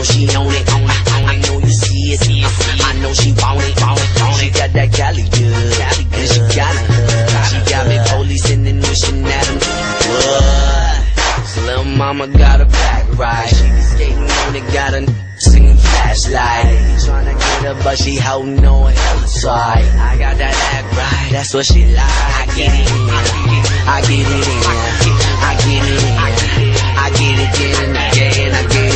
know she on it. I know you see it. I know she want it. She got that Cali good, and she got it. She got me policing and wishing at him. What? So little mama got a back right. She be skating on it, got a singing flashlight. He tryna get her, but she holding on outside. I got that act right, that's what she like. I get it in, I get it in, I get it in, I get it in again, I get it.